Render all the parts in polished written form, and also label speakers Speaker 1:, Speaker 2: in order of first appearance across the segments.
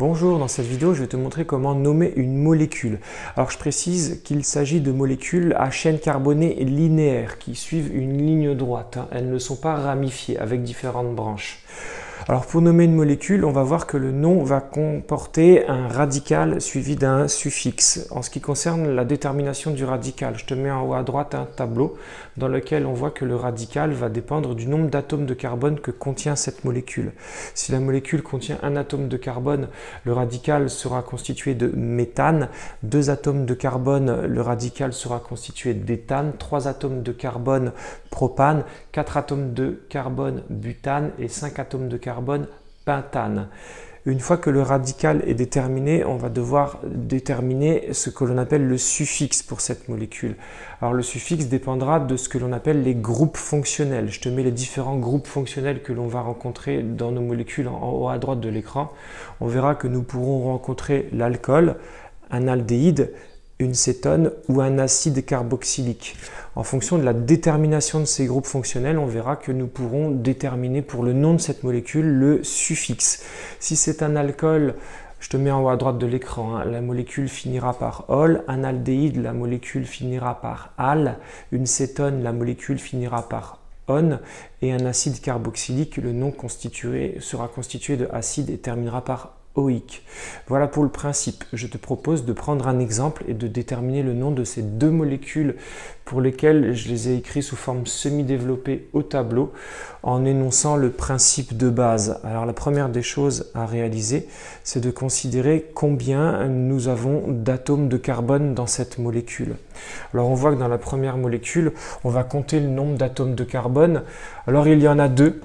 Speaker 1: Bonjour, dans cette vidéo, je vais te montrer comment nommer une molécule. Alors, je précise qu'il s'agit de molécules à chaîne carbonée linéaire qui suivent une ligne droite. Elles ne sont pas ramifiées avec différentes branches. Alors, pour nommer une molécule, on va voir que le nom va comporter un radical suivi d'un suffixe. En ce qui concerne la détermination du radical, je te mets en haut à droite un tableau dans lequel on voit que le radical va dépendre du nombre d'atomes de carbone que contient cette molécule. Si la molécule contient un atome de carbone, le radical sera constitué de méthane. 2 atomes de carbone, le radical sera constitué d'éthane. 3 atomes de carbone, propane. 4 atomes de carbone, butane. Et 5 atomes de carbone, pentane. Une fois que le radical est déterminé, on va devoir déterminer ce que l'on appelle le suffixe pour cette molécule. Alors le suffixe dépendra de ce que l'on appelle les groupes fonctionnels. Je te mets les différents groupes fonctionnels que l'on va rencontrer dans nos molécules en haut à droite de l'écran. On verra que nous pourrons rencontrer l'alcool, un aldéhyde, une cétone ou un acide carboxylique. En fonction de la détermination de ces groupes fonctionnels, on verra que nous pourrons déterminer pour le nom de cette molécule le suffixe. Si c'est un alcool, je te mets en haut à droite de l'écran, la molécule finira par ol, un aldéhyde, la molécule finira par al, une cétone, la molécule finira par on, et un acide carboxylique, le nom sera constitué de acide et terminera par oïque. Voilà pour le principe. Je te propose de prendre un exemple et de déterminer le nom de ces deux molécules pour lesquelles je les ai écrits sous forme semi-développée au tableau en énonçant le principe de base. Alors la première des choses à réaliser, c'est de considérer combien nous avons d'atomes de carbone dans cette molécule. Alors on voit que dans la première molécule, on va compter le nombre d'atomes de carbone. Alors il y en a 2.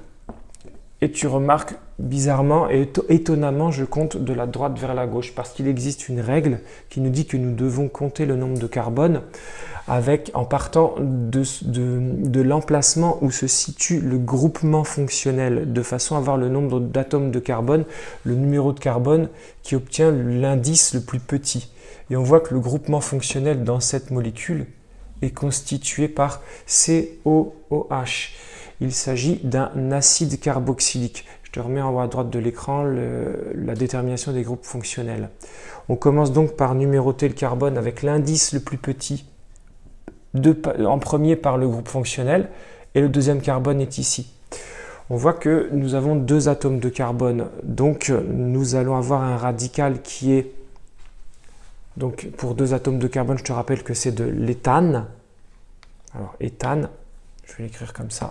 Speaker 1: Et tu remarques, bizarrement et étonnamment, je compte de la droite vers la gauche parce qu'il existe une règle qui nous dit que nous devons compter le nombre de carbone en partant de l'emplacement où se situe le groupement fonctionnel, de façon à avoir le nombre d'atomes de carbone, le numéro de carbone qui obtient l'indice le plus petit. Et on voit que le groupement fonctionnel dans cette molécule est constitué par COOH. Il s'agit d'un acide carboxylique. Je te remets en haut à droite de l'écran la détermination des groupes fonctionnels. On commence donc par numéroter le carbone avec l'indice le plus petit en premier par le groupe fonctionnel et le deuxième carbone est ici. On voit que nous avons 2 atomes de carbone. Donc nous allons avoir un radical qui est... Donc pour 2 atomes de carbone, je te rappelle que c'est de l'éthane. Alors éthane, je vais l'écrire comme ça.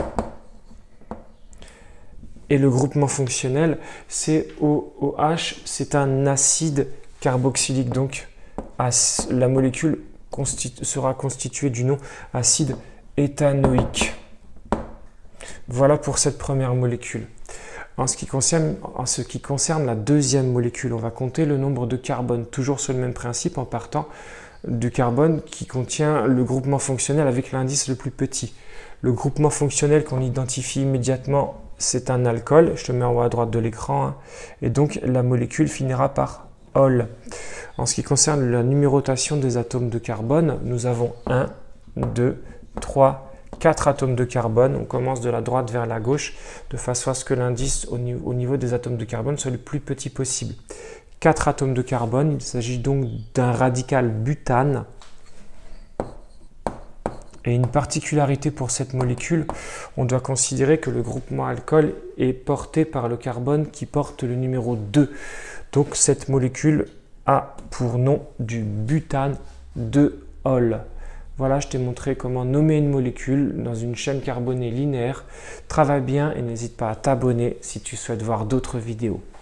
Speaker 1: Et le groupement fonctionnel, COOH, c'est un acide carboxylique. Donc, la molécule sera constituée du nom acide éthanoïque. Voilà pour cette première molécule. En ce qui concerne la deuxième molécule, on va compter le nombre de carbone, toujours sur le même principe, en partant du carbone qui contient le groupement fonctionnel avec l'indice le plus petit. Le groupement fonctionnel qu'on identifie immédiatement, c'est un alcool, je te mets en haut à droite de l'écran, et donc la molécule finira par ol. En ce qui concerne la numérotation des atomes de carbone, nous avons 1, 2, 3, 4 atomes de carbone. On commence de la droite vers la gauche, de façon à ce que l'indice au niveau des atomes de carbone soit le plus petit possible. 4 atomes de carbone, il s'agit donc d'un radical butane. Et une particularité pour cette molécule, on doit considérer que le groupement alcool est porté par le carbone qui porte le numéro 2. Donc cette molécule a pour nom du butane 2-ol. Voilà, je t'ai montré comment nommer une molécule dans une chaîne carbonée linéaire. Travaille bien et n'hésite pas à t'abonner si tu souhaites voir d'autres vidéos.